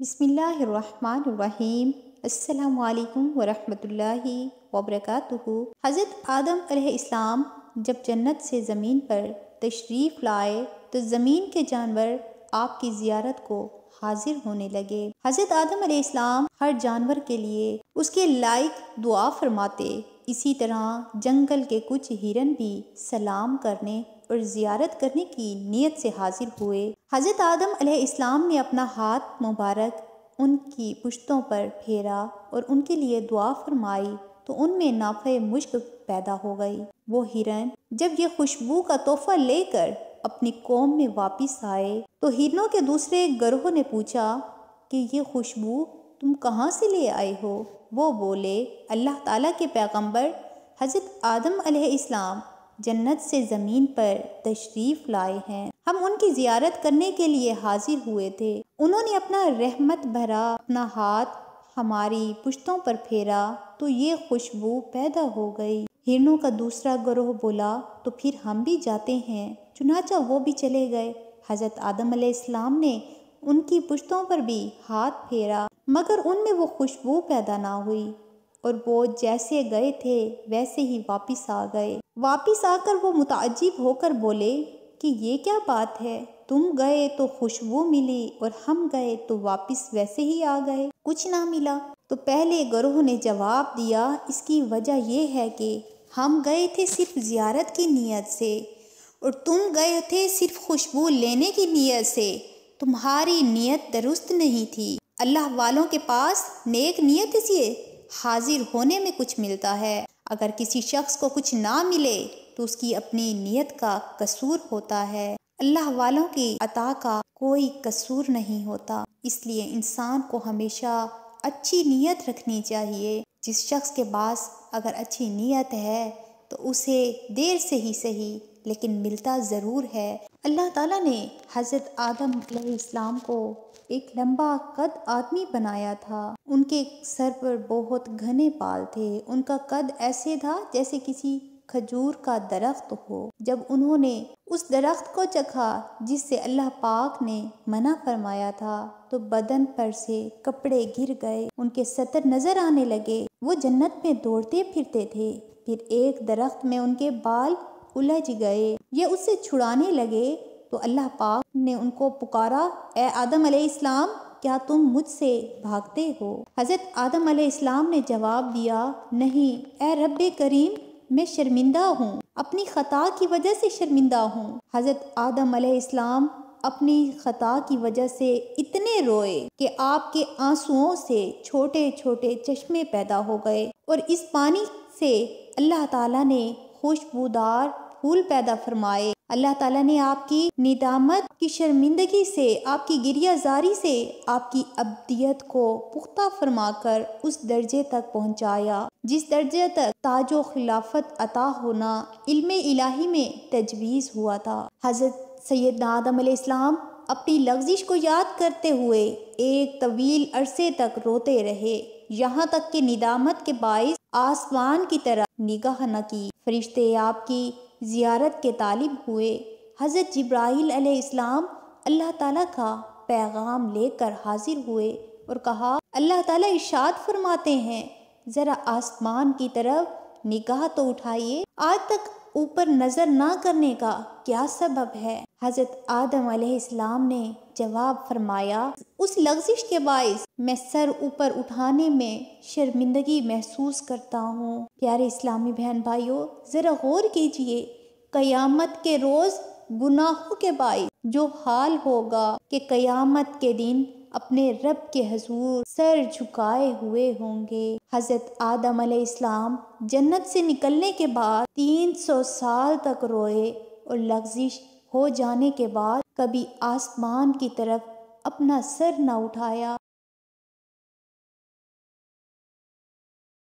بسم اللہ الرحمن الرحیم۔ السلام علیکم ورحمۃ اللہ وبرکاتہ۔ حضرت آدم علیہ السلام جب جنت سے زمین پر تشریف لائے تو زمین کے جانور آپ کی زیارت کو حاضر ہونے لگے۔ حضرت آدم علیہ السلام ہر جانور کے لیے اس کے لائق دعا فرماتے۔ اسی طرح جنگل کے کچھ ہرن بھی سلام کرنے اور زیارت کرنے کی نیت سے حاضر ہوئے۔ حضرت آدم علیہ السلام نے اپنا ہاتھ مبارک ان کی پشتوں پر پھیرا اور ان کے لیے دعا فرمائی تو ان میں نافع مشک پیدا ہو گئی۔ وہ ہرن جب یہ خوشبو کا تحفہ لے کر اپنی قوم میں واپس آئے تو ہرنوں کے دوسرے گروہ نے پوچھا کہ یہ خوشبو تم کہاں سے لے آئے ہو؟ وہ بولے، اللہ تعالیٰ کے پیغمبر حضرت آدم علیہ السلام جنت سے زمین پر تشریف لائے ہیں، ہم ان کی زیارت کرنے کے لیے حاضر ہوئے تھے۔ انہوں نے اپنا رحمت بھرا اپنا ہاتھ ہماری پشتوں پر پھیرا تو یہ خوشبو پیدا ہو گئی۔ ہرنوں کا دوسرا گروہ بولا، تو پھر ہم بھی جاتے ہیں۔ چنانچہ وہ بھی چلے گئے۔ حضرت آدم علیہ السلام نے ان کی پشتوں پر بھی ہاتھ پھیرا مگر ان میں وہ خوشبو پیدا نہ ہوئی اور وہ جیسے گئے تھے ویسے ہی واپس آ گئے۔ واپس آ کر وہ متعجب ہو کر بولے کہ یہ کیا بات ہے، تم گئے تو خوشبو ملی اور ہم گئے تو واپس ویسے ہی آ گئے، کچھ نہ ملا۔ تو پہلے گروہ نے جواب دیا، اس کی وجہ یہ ہے کہ ہم گئے تھے صرف زیارت کی نیت سے اور تم گئے تھے صرف خوشبو لینے کی نیت سے، تمہاری نیت درست نہیں تھی۔ اللہ والوں کے پاس نیک نیت سے حاضر ہونے میں کچھ ملتا ہے، اگر کسی شخص کو کچھ نہ ملے تو اس کی اپنی نیت کا قصور ہوتا ہے، اللہ والوں کی عطا کا کوئی قصور نہیں ہوتا۔ اس لیے انسان کو ہمیشہ اچھی نیت رکھنی چاہیے۔ جس شخص کے پاس اگر اچھی نیت ہے تو اسے دیر سے ہی صحیح لیکن ملتا ضرور ہے۔ اللہ تعالیٰ نے حضرت آدم علیہ السلام کو ایک لمبا قد آدمی بنایا تھا۔ ان کے سر پر بہت گھنے بال تھے، ان کا قد ایسے تھا جیسے کسی کھجور کا درخت ہو۔ جب انہوں نے اس درخت کو چکھا جس سے اللہ پاک نے منع فرمایا تھا تو بدن پر سے کپڑے گر گئے، ان کے سطر نظر آنے لگے۔ وہ جنت میں دوڑتے پھرتے تھے، پھر ایک درخت میں ان کے بال الجھ گئے، یہ اس سے چھڑانے لگے تو اللہ پاک نے ان کو پکارا، اے آدم علیہ السلام کیا تم مجھ سے بھاگتے ہو؟ حضرت آدم علیہ السلام نے جواب دیا، نہیں اے رب کریم، میں شرمندہ ہوں، اپنی خطا کی وجہ سے شرمندہ ہوں۔ حضرت آدم علیہ السلام اپنی خطا کی وجہ سے اتنے روئے کہ آپ کے آنسوؤں سے چھوٹے چھوٹے چشمے پیدا ہو گئے اور اس پانی سے اللہ تعالیٰ نے خوشبودار پھول پیدا فرمائے۔ اللہ تعالیٰ نے آپ کی ندامت کی شرمندگی سے، آپ کی گریہ زاری سے آپ کی ابدیت کو پختہ فرما کر اس درجے تک پہنچایا جس درجے تک تاج و خلافت عطا ہونا علم الہی میں تجویز ہوا تھا۔ حضرت سیدنا آدم علیہ السلام اپنی لغزش کو یاد کرتے ہوئے ایک طویل عرصے تک روتے رہے، یہاں تک کہ ندامت کے باعث آسمان کی طرف نگاہ نہ کی۔ فرشتے آپ کی زیارت کے طالب ہوئے۔ حضرت جبرائیل علیہ السلام اللہ تعالیٰ کا پیغام لے کر حاضر ہوئے اور کہا، اللہ تعالیٰ ارشاد فرماتے ہیں، ذرا آسمان کی طرف نگاہ تو اٹھائیے، آج تک اوپر نظر نہ کرنے کا کیا سبب ہے؟ حضرت آدم علیہ السلام نے جواب فرمایا، اس لغزش کے باعث میں سر اوپر اٹھانے میں شرمندگی محسوس کرتا ہوں۔ پیارے اسلامی بہن بھائیوں، ذرا غور کیجئے، قیامت کے روز گناہوں کے باعث جو حال ہوگا کہ قیامت کے دن اپنے رب کے حضور سر جھکائے ہوئے ہوں گے۔ حضرت آدم علیہ السلام جنت سے نکلنے کے بعد 300 سال تک روئے اور لغزش ہو جانے کے بعد کبھی آسمان کی طرف اپنا سر نہ اٹھایا۔